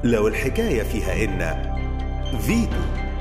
لو الحكاية فيها إن فيتو.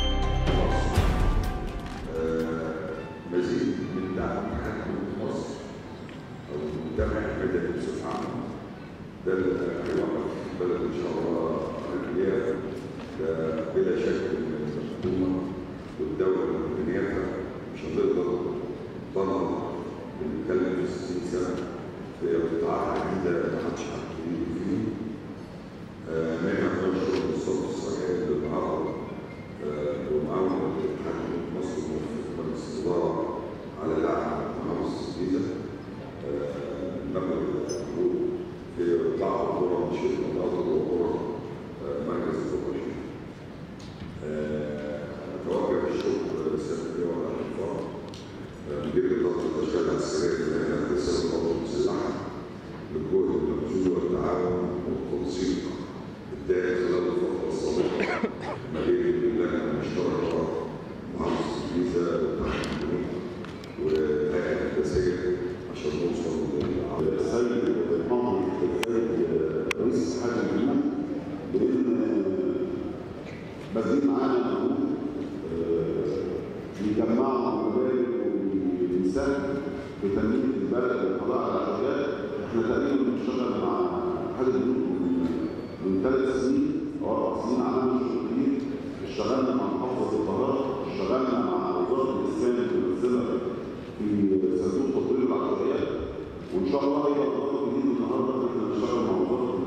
مزيد من دعم حكومة مصر أو المجتمع المدني بصفة عامة، ده اللي هيوقف البلد إن شاء الله الرياض. ده بلا شك إن الحكومة والدولة وإمكانياتها مش هتقدر تنهض. بنتكلم في 60 سنة في قطاعات عديدة ما حدش هيجي فيه. منها الشغل الصف الصحي اللي النهارده ومعاونة حكومة مصر وموافقة مجلس الإدارة على دعم محافظة الجيزة. المبلغ الموجود في بعض القرى من شركة الأرض وقرى مركز التوجيه. أتوجه بالشكر لسيادة اللواء الأحمد مدير إدارة التشغيل العسكرية للهيئة الهندسية والقوات المسلحة بالجهد المبذول والتعاون والتنسيق الدائم خلال الفترة السابقة ما بين اللجنة المشتركة محافظة الجيزة والتحكيم والهيئة الهندسية عشان نوصل السيد محمد رئيس اتحاد المهنة بإن بادئين معانا مجهود بيجمعوا مبادئ وبيساهم في تنمية البلد والقضاء على العشوائيات. احنا تقريبا بنشتغل مع اتحاد البنوك من 3 سنين أو 4 سنين، عملنا شغل كبير. اشتغلنا مع محافظة القاهرة، اشتغلنا مع وزارة الإسكان الممثلة في صندوق تطوير العشوائيات، وإن شاء الله هيبقى خطوة جديدة النهارده إن احنا نشتغل مع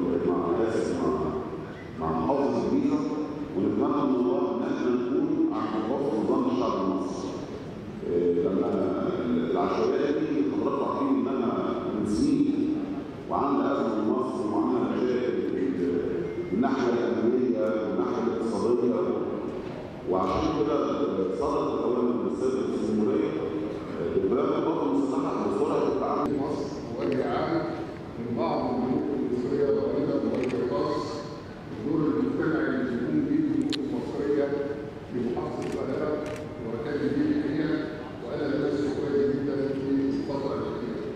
مع محافظة الجيزة، ونتمنى من الله إن احنا نكون عند وفق نظام الشعب المصري. لما العشوائيات دي حضراتكم عارفين إنها من سنين وعاملة أزمة في مصر وعاملة مشاكل من الناحية الأمنية والناحية الاقتصادية، وعشان كده صدرت أولا من السيد رئيس الجمهورية ببلاغ القوات المسلحة بسرعة التعامل في مصر وجه عام من بعض البنوك المصرية وأيضا بوجه خاص الدور المجتمعي اللي بيقوم به البنوك المصرية في محافظة القاهرة وكان به الحقيقة، وأنا درست كويس جدا في الفترة الأخيرة.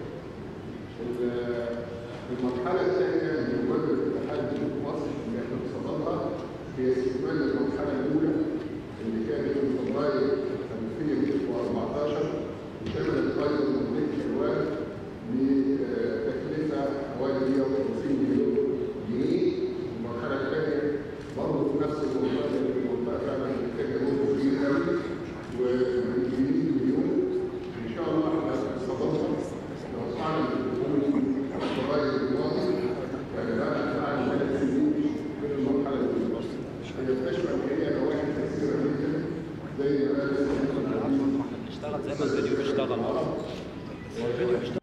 المرحلة الثانية من مبادرة اتحاد بنوك مصر اللي احنا بصددها هي استكمال المرحلة الأولى اللي كانت في فبراير 2014 وشملت أيضا منطقة حلوان بتكلفة حوالي 150 مليون جنيه. المرحلة الثانية برضه في نفس المنطقة اللي المنطقة فعلا محتاجة جهد كبير قوي و100 مليون. إن شاء الله هنستضيفها لو فعلا فبراير الماضي يعني بقى فعلا 3 سنين من المرحلة الأولى. هي بتشمل هي نواحي كثيرة جدا زي ما قال بنشتغل زي ما الفيديو بيشتغل.